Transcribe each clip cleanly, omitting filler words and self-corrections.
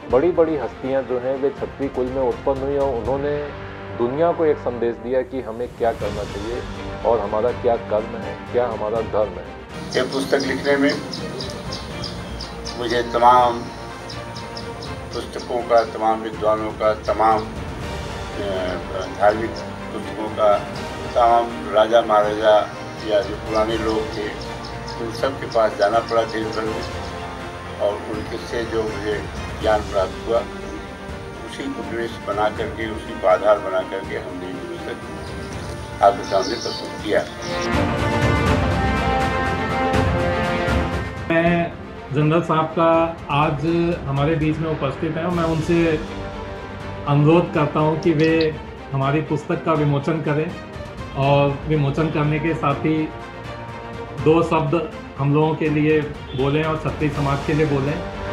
बड़ी बड़ी हस्तियां जो हैं वे क्षत्रिय कुल में उत्पन्न हुई और उन्होंने दुनिया को एक संदेश दिया कि हमें क्या करना चाहिए और हमारा क्या कर्म है, क्या हमारा धर्म है। ये पुस्तक लिखने में मुझे तमाम पुस्तकों का, तमाम विद्वानों का, तमाम धार्मिक पुस्तकों का, तमाम राजा महाराजा या जो पुराने लोग थे उन सब के पास जाना पड़ा देश भर में, और उनके से जो मुझे ज्ञान प्राप्त हुआ उसी को बेस बना करके, उसी को आधार बना करके हमने ये पुस्तक आपके सामने प्रस्तुत किया। मैं जनरल साहब का आज हमारे बीच में उपस्थित हैं और मैं उनसे अनुरोध करता हूं कि वे हमारी पुस्तक का विमोचन करें और विमोचन करने के साथ ही दो शब्द हम लोगों के लिए बोलें और क्षत्रिय समाज के लिए बोलें।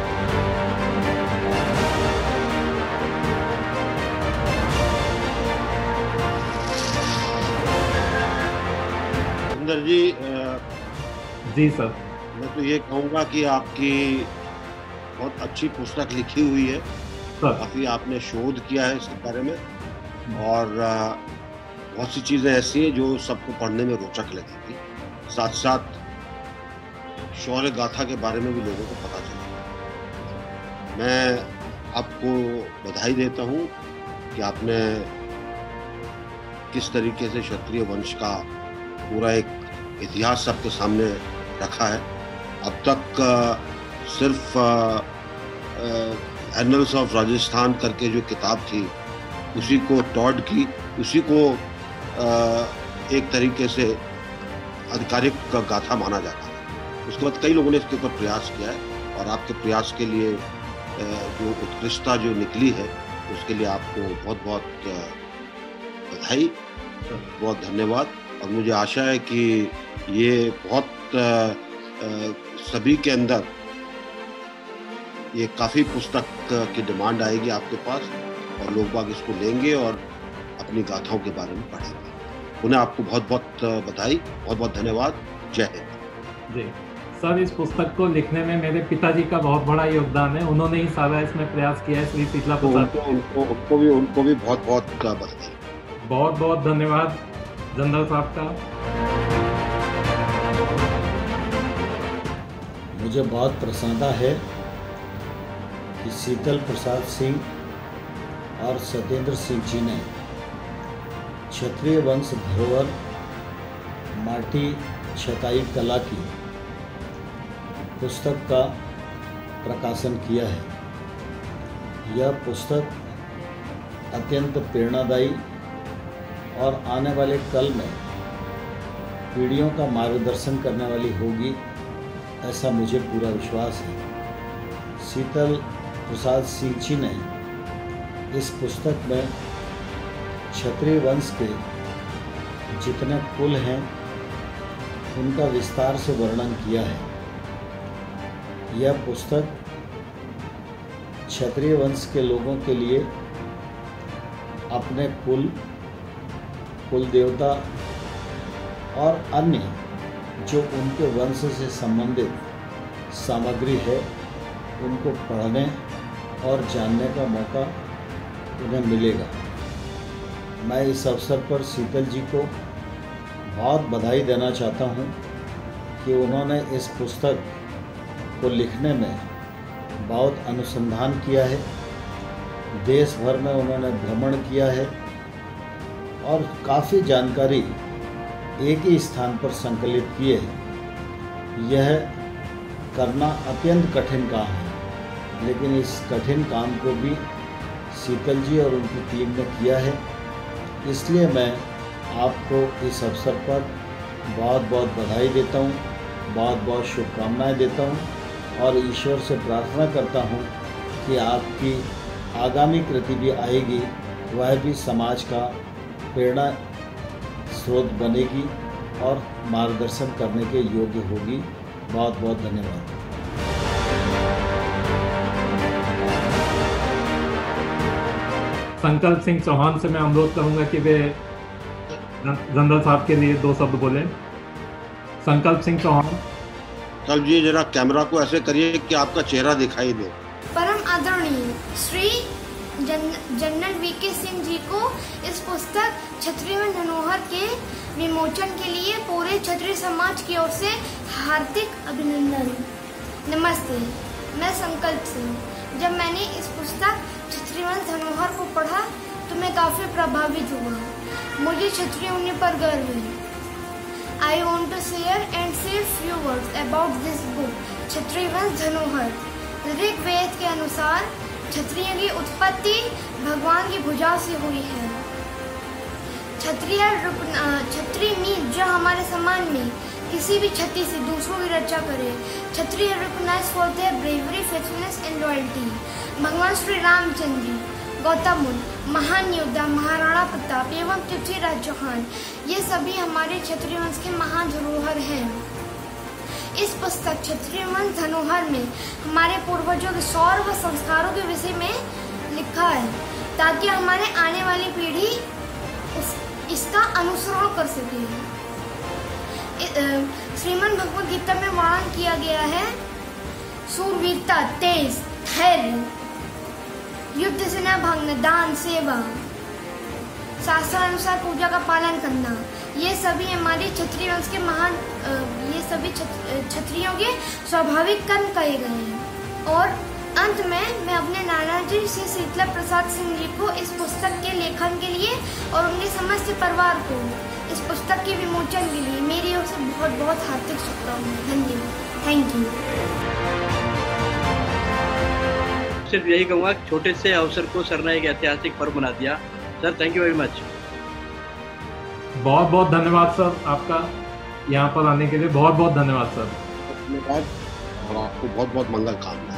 सुंदर जी सर। मैं तो ये कहूँगा कि आपकी बहुत अच्छी पुस्तक लिखी हुई है, काफ़ी आपने शोध किया है इसके बारे में, और बहुत सी चीज़ें ऐसी हैं जो सबको पढ़ने में रोचक लगेगी। साथ साथ शौर्य गाथा के बारे में भी लोगों को पता चलेगा। मैं आपको बधाई देता हूँ कि आपने किस तरीके से क्षत्रिय वंश का पूरा एक इतिहास सबके सामने रखा है। अब तक सिर्फ एनल्स ऑफ राजस्थान करके जो किताब थी उसी को टॉड की, उसी को एक तरीके से आधिकारिक गाथा माना जाता है। उसके बाद कई लोगों ने इसके ऊपर प्रयास किया है, और आपके प्रयास के लिए जो उत्कृष्टता जो निकली है उसके लिए आपको बहुत बहुत बधाई, बहुत धन्यवाद। और मुझे आशा है कि ये बहुत सभी के अंदर ये काफ़ी पुस्तक की डिमांड आएगी आपके पास, और लोग बाग इसको लेंगे और अपनी गाथाओं के बारे में पढ़ेंगे। उन्हें आपको बहुत बहुत बधाई, बहुत बहुत धन्यवाद। जय हिंद। जी सर, इस पुस्तक को लिखने में मेरे पिताजी का बहुत बड़ा योगदान है। उन्होंने ही सारा इसमें प्रयास किया है। श्री शीतला प्रसाद उनको भी बहुत बहुत बधाई। बहुत बहुत धन्यवाद जनरल साहब का। मुझे बहुत प्रसन्नता है कि शीतल प्रसाद सिंह और सत्येंद्र सिंह जी ने क्षत्रिय वंश धरोहर माटी छताई कला की पुस्तक का प्रकाशन किया है। यह पुस्तक अत्यंत प्रेरणादायी और आने वाले कल में पीढ़ियों का मार्गदर्शन करने वाली होगी, ऐसा मुझे पूरा विश्वास है। शीतल प्रसाद सिंह जी ने इस पुस्तक में क्षत्रिय वंश के जितने कुल हैं उनका विस्तार से वर्णन किया है। यह पुस्तक क्षत्रिय वंश के लोगों के लिए अपने कुल देवता और अन्य जो उनके वंश से संबंधित सामग्री है उनको पढ़ने और जानने का मौका उन्हें मिलेगा। मैं इस अवसर पर शीतल जी को बहुत बधाई देना चाहता हूं कि उन्होंने इस पुस्तक को लिखने में बहुत अनुसंधान किया है। देश भर में उन्होंने भ्रमण किया है और काफ़ी जानकारी एक ही स्थान पर संकलित की है। यह करना अत्यंत कठिन काम है, लेकिन इस कठिन काम को भी शीतल जी और उनकी टीम ने किया है। इसलिए मैं आपको इस अवसर पर बहुत बहुत बधाई देता हूँ, बहुत बहुत शुभकामनाएं देता हूँ और ईश्वर से प्रार्थना करता हूँ कि आपकी आगामी कृति भी आएगी, वह भी समाज का प्रेरणा स्रोत बनेगी और मार्गदर्शन करने के योग्य होगी। बहुत बहुत धन्यवाद। संकल्प सिंह चौहान से मैं अनुरोध करूंगा कि वे जनरल साहब के लिए दो शब्द बोलें। संकल्प सिंह चौहान। संकल्प जी, जरा कैमरा को ऐसे करिए कि आपका चेहरा दिखाई दे। परम आदरणीय श्री जनरल वीके सिंह जी को इस पुस्तक क्षत्रिय धनोहर के विमोचन के लिए पूरे क्षत्रिय समाज की ओर से हार्दिक अभिनंदन। नमस्ते, मैं संकल्प सिंह। जब मैंने इस पुस्तक क्षत्रिय धनोहर को पढ़ा तो मैं काफ़ी प्रभावित हुआ। मुझे क्षत्रिय होने पर गर्व है। I want to share and say few words about this book, क्षत्रिय धनोहर। ऋग्वेद के अनुसार क्षत्रिय की उत्पत्ति भगवान की भुजा से हुई है। क्षत्रिय मीन जो हमारे समाज में किसी भी क्षति से दूसरों की रक्षा करे। Kshatriya recognize for their bravery, faithfulness and loyalty. भगवान श्री रामचंद्र जी, गौतम बुद्ध, महान योद्धा महाराणा प्रताप एवं पृथ्वीराज चौहान, ये सभी हमारे क्षत्रिय वंश के महान धरोहर हैं। इस पुस्तक क्षत्रिय वंश धरोहर में हमारे पूर्वजों के शौर्य व संस्कारों के विषय में लिखा है, ताकि हमारे आने वाली पीढ़ी इसका अनुसरण कर सके। श्रीमद् भगवद गीता में वर्णन किया गया है शूरवीरता, तेज, धैर्य, युद्ध से न भागना, दान, सेवा, शास्त्र अनुसार पूजा का पालन करना, ये सभी हमारे क्षत्रिय वंश के महान ये सभी क्षत्रियों के स्वाभाविक कर्म कहे गए हैं। और अंत में मैं अपने नाना जी श्री शीतला प्रसाद सिंह जी को इस पुस्तक के लेखन के लिए और उनके समस्त परिवार को इस पुस्तक के विमोचन के लिए मेरी ओर से बहुत बहुत हार्दिक शुभकामनाएं। धन्यवाद। Thank you. सिर्फ यही कहूँगा, छोटे से अवसर को सर ने एक ऐतिहासिक पर्व बना दिया। Sir, thank you very much. बहुत बहुत धन्यवाद सर, आपका यहाँ पर आने के लिए बहुत बहुत धन्यवाद सर। धन्यवाद और आपको बहुत बहुत मंगल कामना।